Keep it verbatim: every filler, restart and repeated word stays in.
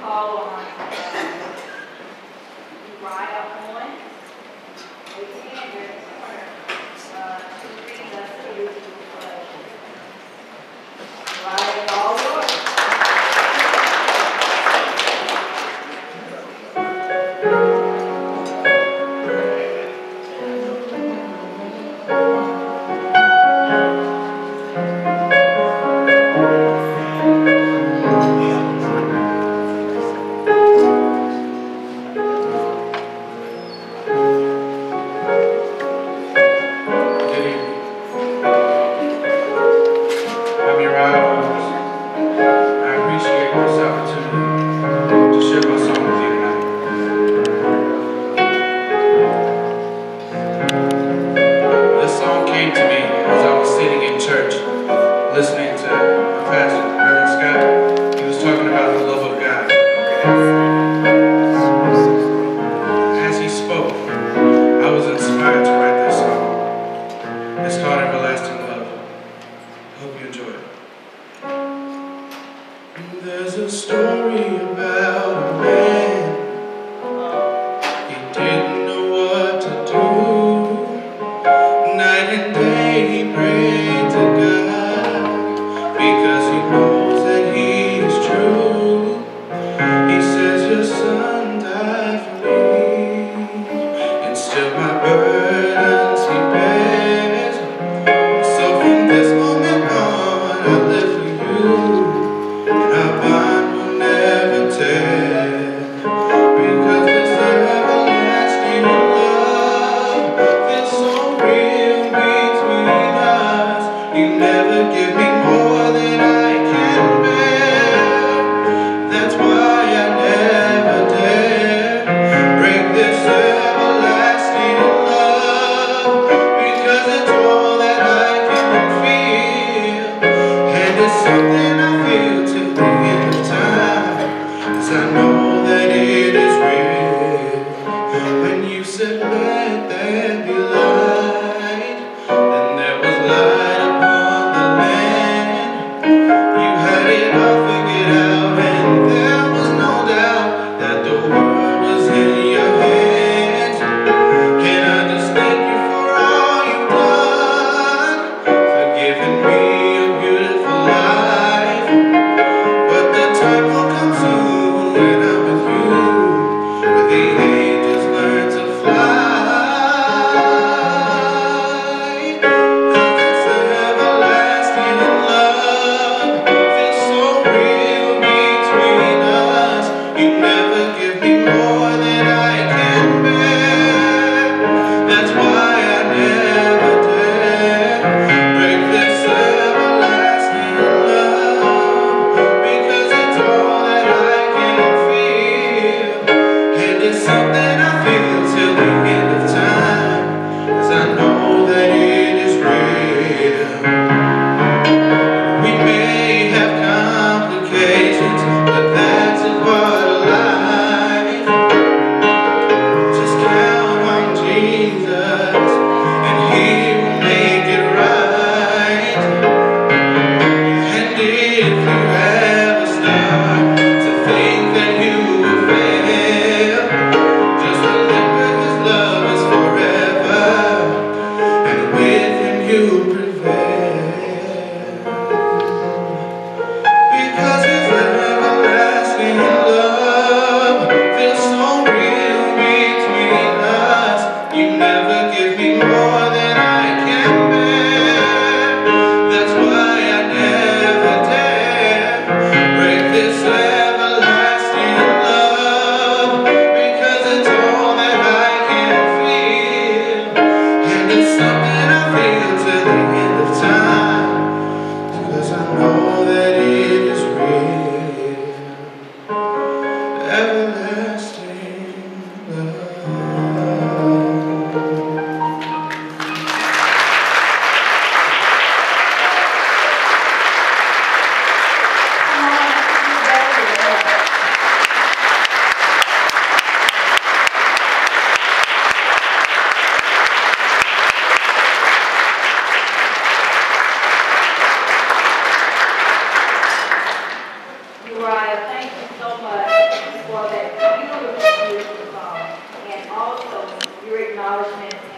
call on uh, Uriah Owen. Raise your hand here in the corner. Uh, to read the salute to the flag. Uriah, it's all yours. Listening to a pastor, Reverend Scott, he was talking about the love of God. As he spoke, I was inspired to write this song. It's called Everlasting Love. I hope you enjoy it. There's a story about a man. He didn't know what to do. Night and day he prayed to God, because he knows that he is true. He says, your son died for me, and still my burdens he bears. So from this moment on, I live for you, and our bond will never tear. your acknowledgement